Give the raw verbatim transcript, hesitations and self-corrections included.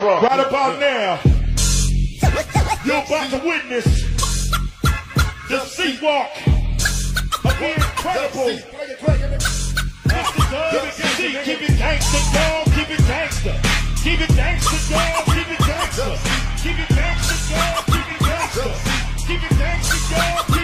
Right about now, you're about to witness the C-Walk of the incredible. Keep it gangster, dog. Keep it gangster. Keep it gangster, dog.